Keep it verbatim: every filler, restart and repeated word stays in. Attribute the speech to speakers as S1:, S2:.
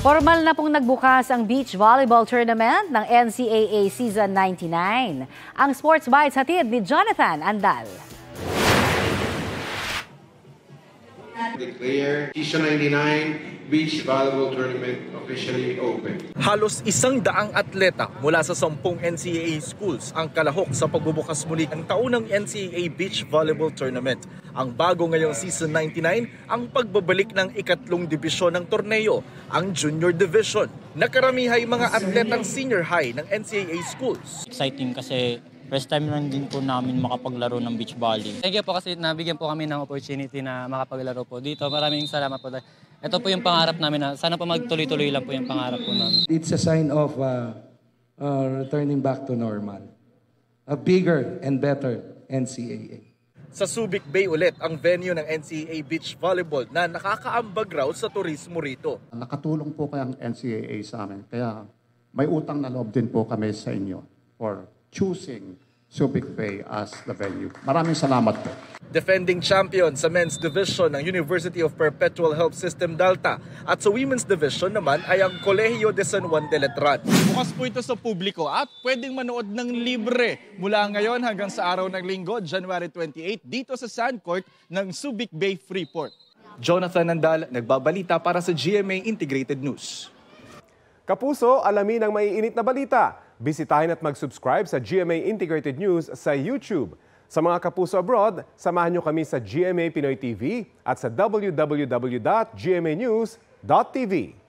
S1: Formal na pong nagbukas ang beach volleyball tournament ng N C A A Season ninety-nine. Ang Sports Bites hatid ni Jonathan Andal.
S2: Declare Season ninety-nine Beach Volleyball Tournament officially open.
S3: Halos isang daang atleta mula sa sampung N C A A schools ang kalahok sa pagbubukas muli ng taunang N C A A Beach Volleyball Tournament. Ang bago ngayong Season ninety-nine, ang pagbabalik ng ikatlong dibisyon ng torneo, ang Junior Division. Nakaramihay mga atletang senior high ng N C A A schools.
S4: Exciting kasi first time lang din po namin makapaglaro ng beach volley.
S5: Thank you po kasi nabigyan po kami ng opportunity na makapaglaro po dito. Maraming salamat po. Ito po yung pangarap namin na sana po magtuloy-tuloy lang po yung pangarap po namin.
S6: It's a sign of uh, uh, returning back to normal. A bigger and better N C A A.
S3: Sa Subic Bay ulit ang venue ng N C A A Beach Volleyball na nakakaambag raw sa turismo rito.
S7: Nakatulong po kaya ang N C A A sa amin. Kaya may utang na loob din po kami sa inyo for choosing Subic Bay as the venue. Maraming salamat po.
S3: Defending champion sa men's division ng University of Perpetual Help System Delta at sa women's division naman ay ang Colegio de San Juan de Letran.
S8: Bukas po ito sa publiko at pwedeng manood ng libre mula ngayon hanggang sa araw ng linggo, January twenty-eighth, dito sa Sandcourt ng Subic Bay Freeport.
S3: Jonathan Nandal, nagbabalita para sa G M A Integrated News.
S9: Kapuso, alamin ang maiinit na balita. Bisitahin at mag-subscribe sa G M A Integrated News sa YouTube. Sa mga kapuso abroad, samahan nyo kami sa G M A Pinoy T V at sa w w w dot g m a news dot t v.